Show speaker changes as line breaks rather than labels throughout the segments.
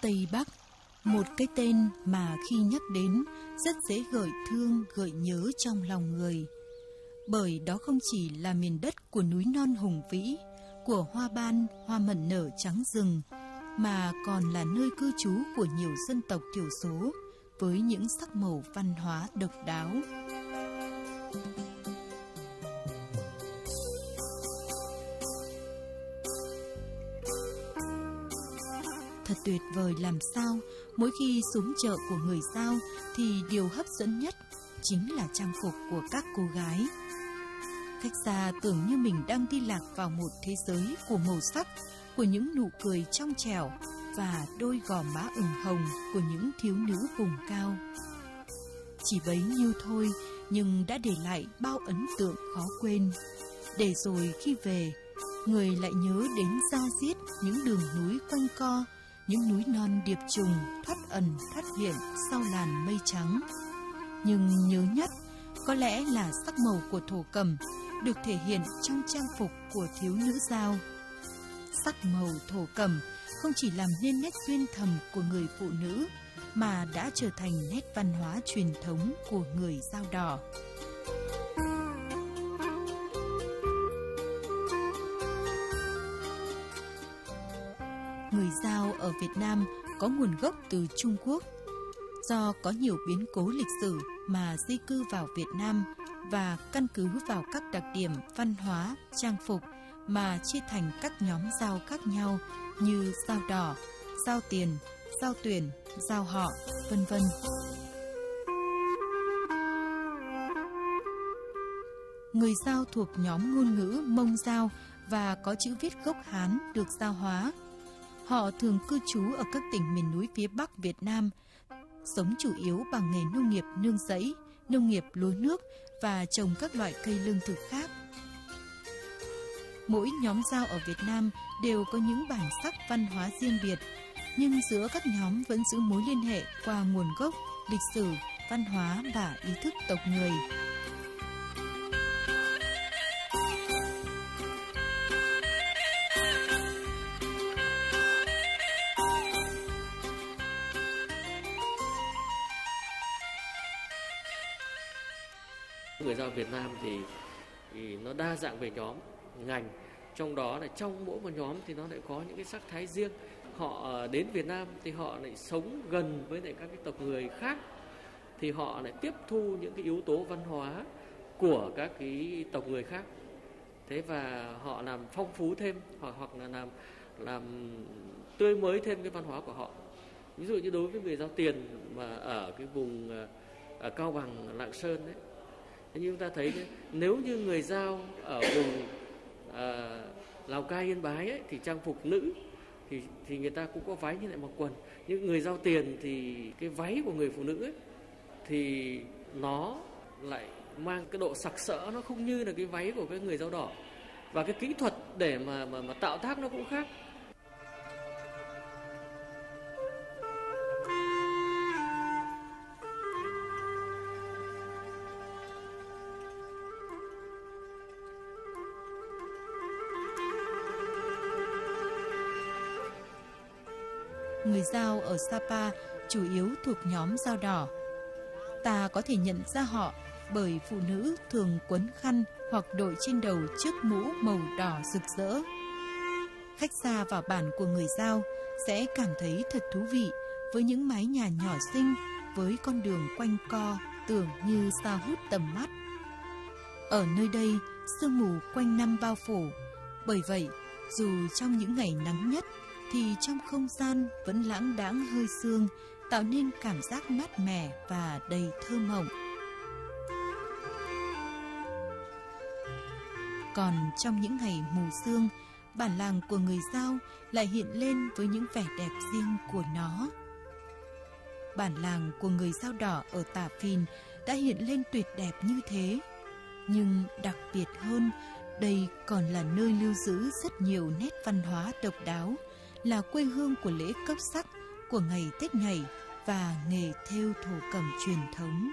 Tây Bắc, một cái tên mà khi nhắc đến rất dễ gợi thương, gợi nhớ trong lòng người. Bởi đó không chỉ là miền đất của núi non hùng vĩ, của hoa ban, hoa mận nở trắng rừng, mà còn là nơi cư trú của nhiều dân tộc thiểu số với những sắc màu văn hóa độc đáo. Thật tuyệt vời làm sao, mỗi khi xuống chợ của người Dao thì điều hấp dẫn nhất chính là trang phục của các cô gái. Khách xa tưởng như mình đang đi lạc vào một thế giới của màu sắc, của những nụ cười trong trẻo và đôi gò má ửng hồng của những thiếu nữ vùng cao. Chỉ bấy nhiêu thôi nhưng đã để lại bao ấn tượng khó quên. Để rồi khi về, người lại nhớ đến da diết những đường núi quanh co, những núi non điệp trùng thoát ẩn thoát hiện sau làn mây trắng. Nhưng nhớ nhất có lẽ là sắc màu của thổ cẩm được thể hiện trong trang phục của thiếu nữ Dao. Sắc màu thổ cẩm không chỉ làm nên nét duyên thầm của người phụ nữ mà đã trở thành nét văn hóa truyền thống của người Dao đỏ. Người Dao ở Việt Nam có nguồn gốc từ Trung Quốc. Do có nhiều biến cố lịch sử mà di cư vào Việt Nam và căn cứ vào các đặc điểm văn hóa, trang phục mà chia thành các nhóm Dao khác nhau như Dao đỏ, Dao tiền, Dao tuyển, Dao họ, vân vân. Người Dao thuộc nhóm ngôn ngữ Mông Dao và có chữ viết gốc Hán được Dao hóa. Họ thường cư trú ở các tỉnh miền núi phía Bắc Việt Nam, sống chủ yếu bằng nghề nông nghiệp nương rẫy, nông nghiệp lúa nước và trồng các loại cây lương thực khác. Mỗi nhóm Dao ở Việt Nam đều có những bản sắc văn hóa riêng biệt, nhưng giữa các nhóm vẫn giữ mối liên hệ qua nguồn gốc, lịch sử, văn hóa và ý thức tộc người.
Người Dao Việt Nam thì nó đa dạng về nhóm, ngành, trong đó là trong mỗi một nhóm thì nó lại có những cái sắc thái riêng. Họ đến Việt Nam thì họ lại sống gần với lại các cái tộc người khác, thì họ lại tiếp thu những cái yếu tố văn hóa của các cái tộc người khác. Thế và họ làm phong phú thêm, hoặc là làm tươi mới thêm cái văn hóa của họ. Ví dụ như đối với người Dao Tiền mà ở cái vùng ở Cao Bằng, Lạng Sơn đấy, như chúng ta thấy nếu như người Dao ở vùng Lào Cai, Yên Bái ấy, thì trang phục nữ thì người ta cũng có váy như lại mặc quần. Nhưng người Dao Tiền thì cái váy của người phụ nữ ấy, thì nó lại mang cái độ sặc sỡ, nó không như là cái váy của cái người Dao đỏ, và cái kỹ thuật để mà tạo tác nó cũng khác.
Người Dao ở Sapa chủ yếu thuộc nhóm Dao đỏ. Ta có thể nhận ra họ bởi phụ nữ thường quấn khăn hoặc đội trên đầu chiếc mũ màu đỏ rực rỡ. Khách xa vào bản của người Dao sẽ cảm thấy thật thú vị với những mái nhà nhỏ xinh, với con đường quanh co tưởng như sao hút tầm mắt. Ở nơi đây, sương mù quanh năm bao phủ, bởi vậy dù trong những ngày nắng nhất thì trong không gian vẫn lãng đãng hơi sương, tạo nên cảm giác mát mẻ và đầy thơ mộng. Còn trong những ngày mù sương, bản làng của người Dao lại hiện lên với những vẻ đẹp riêng của nó. Bản làng của người Dao đỏ ở Tà Phìn đã hiện lên tuyệt đẹp như thế. Nhưng đặc biệt hơn, đây còn là nơi lưu giữ rất nhiều nét văn hóa độc đáo, là quê hương của lễ cấp sắc, của ngày Tết Nhảy và nghề thêu thổ cẩm truyền thống.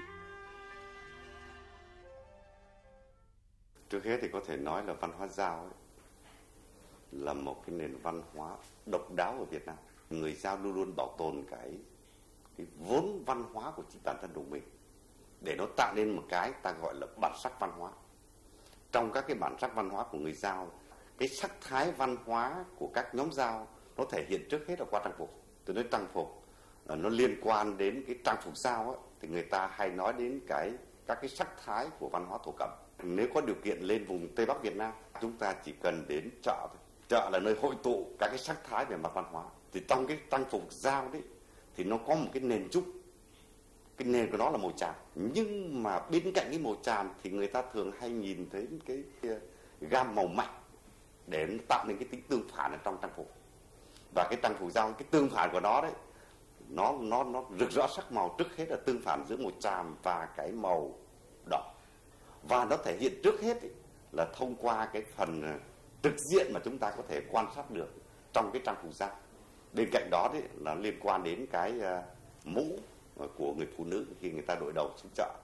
Trước hết thì có thể nói là văn hóa Dao ấy là một cái nền văn hóa độc đáo ở Việt Nam. người Dao luôn luôn bảo tồn cái vốn văn hóa của chính bản thân của mình, để nó tạo nên một cái ta gọi là bản sắc văn hóa. Trong các cái bản sắc văn hóa của người Dao, cái sắc thái văn hóa của các nhóm Dao nó thể hiện trước hết là qua trang phục. Tôi nói trang phục nó liên quan đến cái trang phục Dao ấy, thì người ta hay nói đến các cái sắc thái của văn hóa thổ cẩm. Nếu có điều kiện lên vùng Tây Bắc Việt Nam, chúng ta chỉ cần đến chợ thôi. Chợ là nơi hội tụ các cái sắc thái về mặt văn hóa. Thì trong cái trang phục Dao đấy thì nó có một cái nền trúc, cái nền của nó là màu tràm, nhưng mà bên cạnh cái màu tràm thì người ta thường hay nhìn thấy cái gam màu mạnh để nó tạo nên cái tính tương phản ở trong trang phục. Và cái trang phục Dao, cái tương phản của nó đấy, nó rực rỡ sắc màu, trước hết là tương phản giữa màu tràm và cái màu đỏ. Và nó thể hiện trước hết ấy, là thông qua cái phần trực diện mà chúng ta có thể quan sát được trong cái trang phục Dao. Bên cạnh đó đấy là liên quan đến cái mũ của người phụ nữ khi người ta đội đầu xuống chợ.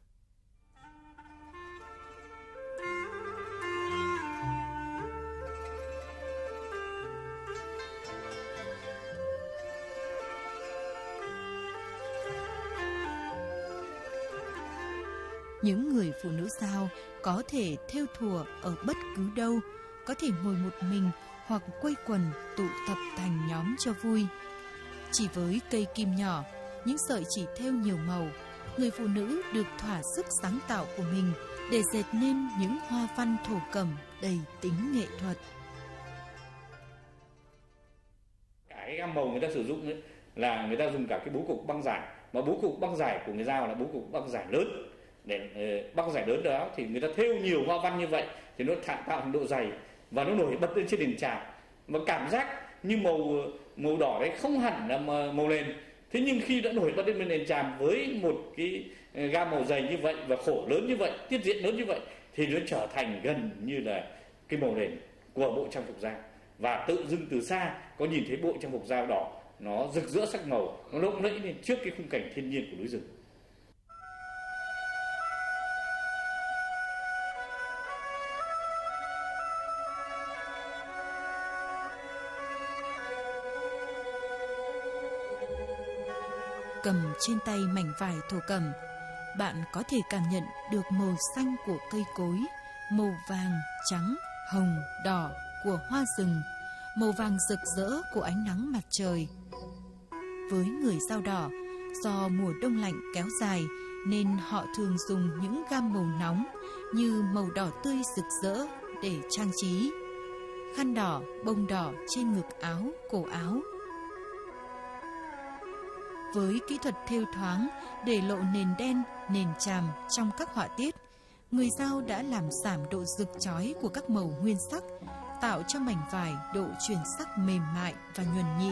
Những người phụ nữ Dao có thể thêu thùa ở bất cứ đâu, có thể ngồi một mình hoặc quây quần tụ tập thành nhóm cho vui. Chỉ với cây kim nhỏ, những sợi chỉ thêu nhiều màu, người phụ nữ được thỏa sức sáng tạo của mình để dệt nên những hoa văn thổ cẩm đầy tính nghệ thuật.
Cái gam màu người ta sử dụng ấy là người ta dùng cả cái bố cục băng giải, mà bố cục băng giải của người Dao là bố cục băng giải lớn. Để băng giải lớn đó thì người ta thêu nhiều hoa văn như vậy thì nó tạo thành độ dày và nó nổi bật lên trên nền tràm, và cảm giác như màu đỏ đấy không hẳn là màu nền. Thế nhưng khi đã nổi bật lên nền tràm với một cái gam màu dày như vậy và khổ lớn như vậy, tiết diện lớn như vậy, thì nó trở thành gần như là cái màu nền của bộ trang phục Dao. Và tự dưng từ xa có nhìn thấy bộ trang phục Dao đỏ, nó rực rỡ sắc màu, nó lộng lẫy lên trước cái khung cảnh thiên nhiên của núi rừng.
Cầm trên tay mảnh vải thổ cẩm, bạn có thể cảm nhận được màu xanh của cây cối, màu vàng, trắng, hồng, đỏ của hoa rừng, màu vàng rực rỡ của ánh nắng mặt trời. Với người Dao đỏ, do mùa đông lạnh kéo dài nên họ thường dùng những gam màu nóng như màu đỏ tươi rực rỡ để trang trí. Khăn đỏ, bông đỏ trên ngực áo, cổ áo. Với kỹ thuật thêu thoáng để lộ nền đen, nền tràm trong các họa tiết, người Dao đã làm giảm độ rực chói của các màu nguyên sắc, tạo cho mảnh vải độ chuyển sắc mềm mại và nhuần nhị.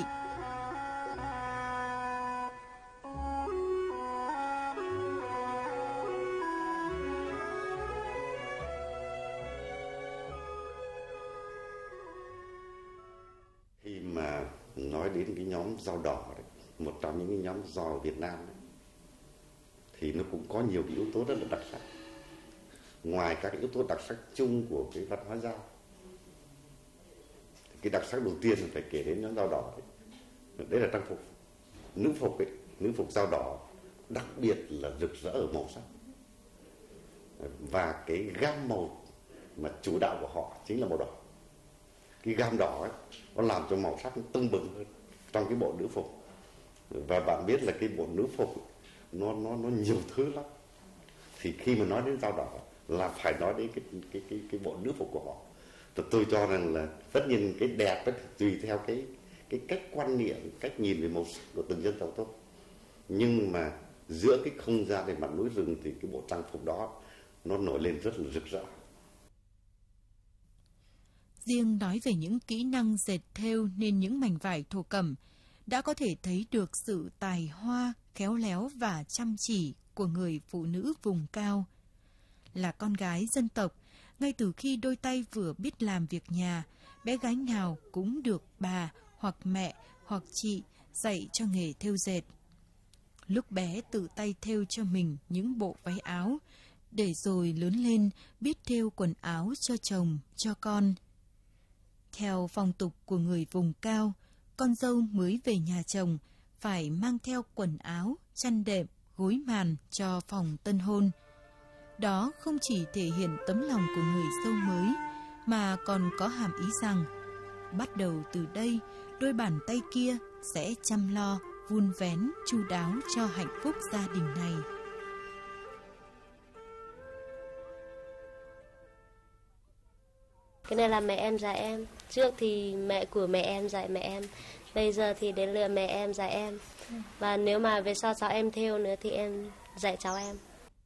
Khi mà nói đến cái nhóm Dao đỏ đấy, một trong những cái nhóm Dao ở Việt Nam đấy, thì nó cũng có nhiều cái yếu tố rất là đặc sắc. Ngoài các cái yếu tố đặc sắc chung của cái văn hóa Dao, cái đặc sắc đầu tiên phải kể đến nhóm Dao đỏ đấy là trang phục. Nữ phục Dao đỏ đặc biệt là rực rỡ ở màu sắc, và cái gam màu mà chủ đạo của họ chính là màu đỏ. Cái gam đỏ ấy, nó làm cho màu sắc nó tưng bừng hơn trong cái bộ nữ phục. Và bạn biết là cái bộ nữ phục nó nhiều thứ lắm. Thì khi mà nói đến Dao đỏ là phải nói đến cái bộ nữ phục của họ. Tôi cho rằng là tất nhiên cái đẹp ấy, tùy theo cái cách quan niệm, cách nhìn về màu sắc của từng dân tộc thôi. Nhưng mà giữa cái không gian về mặt núi rừng thì cái bộ trang phục đó nó nổi lên rất là rực rỡ.
Riêng nói về những kỹ năng dệt thêu nên những mảnh vải thổ cẩm, đã có thể thấy được sự tài hoa, khéo léo và chăm chỉ của người phụ nữ vùng cao. Là con gái dân tộc, ngay từ khi đôi tay vừa biết làm việc nhà, bé gái nào cũng được bà hoặc mẹ hoặc chị dạy cho nghề thêu dệt. Lúc bé tự tay thêu cho mình những bộ váy áo, để rồi lớn lên biết thêu quần áo cho chồng, cho con. Theo phong tục của người vùng cao, con dâu mới về nhà chồng phải mang theo quần áo, chăn đệm, gối màn cho phòng tân hôn. Đó không chỉ thể hiện tấm lòng của người dâu mới, mà còn có hàm ý rằng bắt đầu từ đây, đôi bàn tay kia sẽ chăm lo, vun vén, chu đáo cho hạnh phúc gia đình này.
Cái này là mẹ em dạy em. Trước thì mẹ của mẹ em dạy mẹ em. Bây giờ thì đến lượt mẹ em dạy em. Và nếu mà về sau cháu em theo nữa thì em dạy cháu em.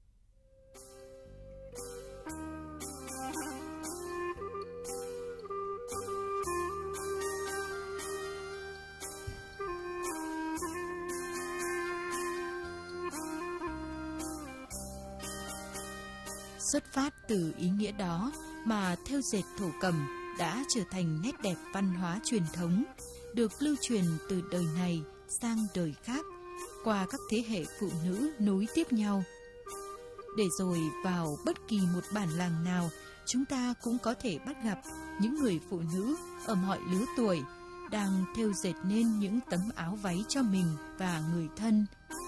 Xuất phát từ ý nghĩa đó mà thêu dệt thổ cẩm đã trở thành nét đẹp văn hóa truyền thống, được lưu truyền từ đời này sang đời khác, qua các thế hệ phụ nữ nối tiếp nhau. Để rồi vào bất kỳ một bản làng nào, chúng ta cũng có thể bắt gặp những người phụ nữ ở mọi lứa tuổi đang thêu dệt nên những tấm áo váy cho mình và người thân.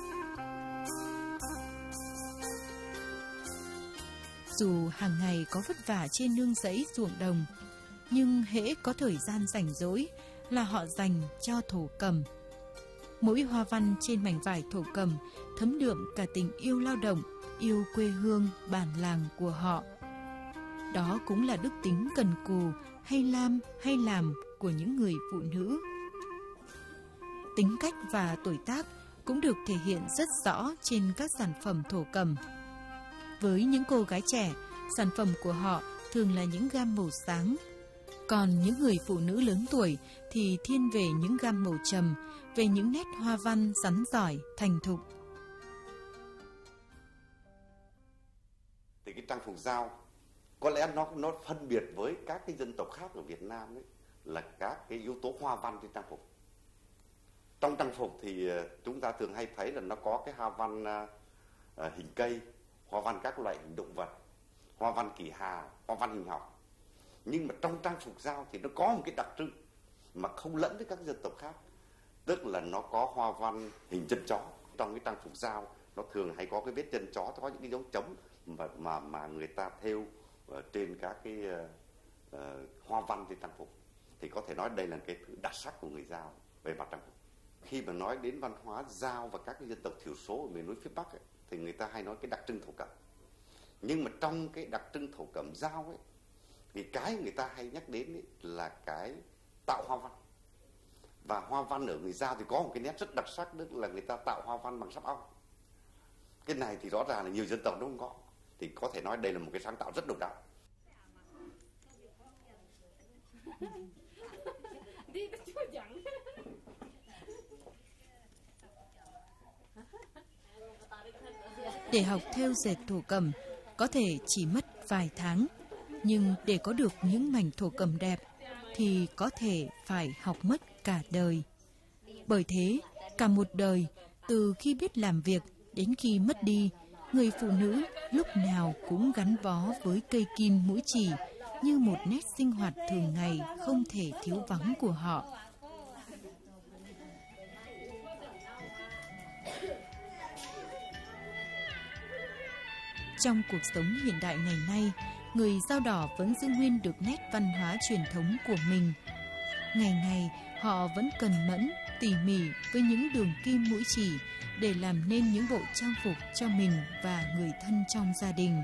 Dù hàng ngày có vất vả trên nương rẫy ruộng đồng, nhưng hễ có thời gian rảnh rỗi là họ dành cho thổ cẩm. Mỗi hoa văn trên mảnh vải thổ cẩm thấm đượm cả tình yêu lao động, yêu quê hương, bản làng của họ. Đó cũng là đức tính cần cù, hay làm của những người phụ nữ. Tính cách và tuổi tác cũng được thể hiện rất rõ trên các sản phẩm thổ cẩm. Với những cô gái trẻ, sản phẩm của họ thường là những gam màu sáng. Còn những người phụ nữ lớn tuổi thì thiên về những gam màu trầm, về những nét hoa văn rắn rỏi, thành thục.
Thì cái trang phục dao có lẽ nó phân biệt với các cái dân tộc khác ở Việt Nam ấy, là các cái yếu tố hoa văn trên trang phục. Trong trang phục thì chúng ta thường hay thấy là nó có cái hoa văn hình cây, hoa văn các loại hình động vật, hoa văn kỳ hà, hoa văn hình học. Nhưng mà trong trang phục dao thì nó có một cái đặc trưng mà không lẫn với các dân tộc khác. Tức là nó có hoa văn hình chân chó. Trong cái trang phục dao nó thường hay có cái vết chân chó, có những cái dấu chấm mà người ta thêu trên các cái hoa văn trên trang phục. Thì có thể nói đây là cái thứ đặc sắc của người dao về mặt trang phục. Khi mà nói đến văn hóa dao và các cái dân tộc thiểu số ở miền núi phía Bắc ấy, thì người ta hay nói cái đặc trưng thổ cẩm. Nhưng mà trong cái đặc trưng thổ cẩm dao ấy, thì cái người ta hay nhắc đến ấy là cái tạo hoa văn. Và hoa văn ở người dao thì có một cái nét rất đặc sắc, tức là người ta tạo hoa văn bằng sáp ong. Cái này thì rõ ràng là nhiều dân tộc nó không có. Thì có thể nói đây là một cái sáng tạo rất độc đáo.
Để học thêu dệt thổ cẩm có thể chỉ mất vài tháng, nhưng để có được những mảnh thổ cẩm đẹp thì có thể phải học mất cả đời. Bởi thế, cả một đời, từ khi biết làm việc đến khi mất đi, người phụ nữ lúc nào cũng gắn bó với cây kim mũi chỉ như một nét sinh hoạt thường ngày không thể thiếu vắng của họ. Trong cuộc sống hiện đại ngày nay, người dao đỏ vẫn giữ nguyên được nét văn hóa truyền thống của mình. Ngày ngày, họ vẫn cần mẫn, tỉ mỉ với những đường kim mũi chỉ để làm nên những bộ trang phục cho mình và người thân trong gia đình.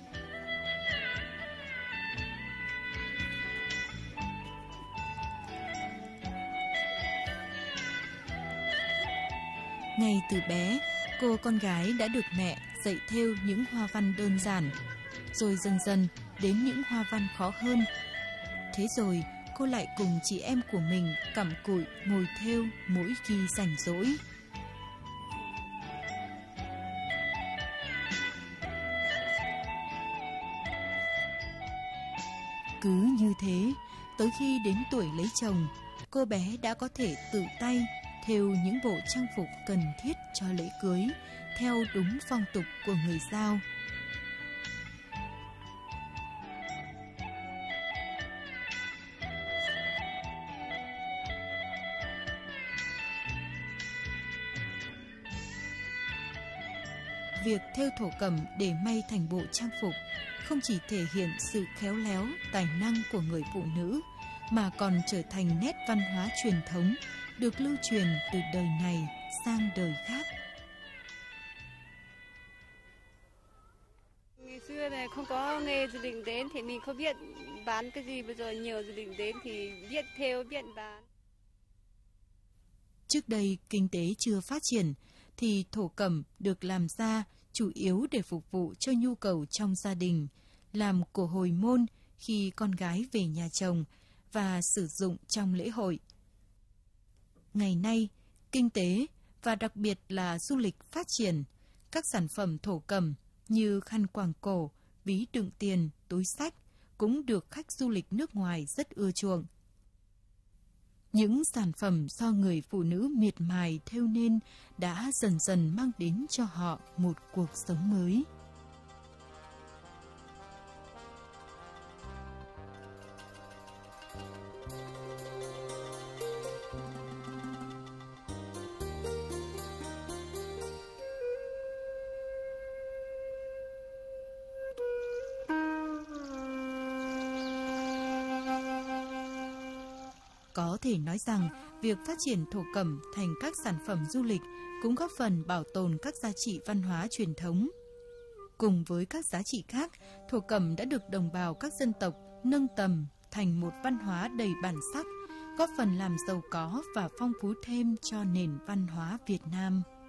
Ngay từ bé, cô con gái đã được mẹ dạy thêu những hoa văn đơn giản, rồi dần dần đến những hoa văn khó hơn. Thế rồi, cô lại cùng chị em của mình cặm cụi ngồi thêu mỗi khi rảnh rỗi. Cứ như thế, tới khi đến tuổi lấy chồng, cô bé đã có thể tự tay thêu những bộ trang phục cần thiết cho lễ cưới, theo đúng phong tục của người Dao. việc thêu thổ cẩm để may thành bộ trang phục không chỉ thể hiện sự khéo léo, tài năng của người phụ nữ, mà còn trở thành nét văn hóa truyền thống được lưu truyền từ đời này sang đời khác.
Ngày xưa này không có nghề gia đình đến thì mình không biết bán cái gì, bây giờ nhiều gia đình đến thì biết thêu, biết bán.
Trước đây kinh tế chưa phát triển thì thổ cẩm được làm ra chủ yếu để phục vụ cho nhu cầu trong gia đình, làm của hồi môn khi con gái về nhà chồng và sử dụng trong lễ hội. Ngày nay, kinh tế và đặc biệt là du lịch phát triển, các sản phẩm thổ cẩm như khăn quàng cổ, ví đựng tiền, túi xách cũng được khách du lịch nước ngoài rất ưa chuộng. Những sản phẩm do người phụ nữ miệt mài thêu nên đã dần dần mang đến cho họ một cuộc sống mới. Có thể nói rằng, việc phát triển thổ cẩm thành các sản phẩm du lịch cũng góp phần bảo tồn các giá trị văn hóa truyền thống. Cùng với các giá trị khác, thổ cẩm đã được đồng bào các dân tộc nâng tầm thành một văn hóa đầy bản sắc, góp phần làm giàu có và phong phú thêm cho nền văn hóa Việt Nam.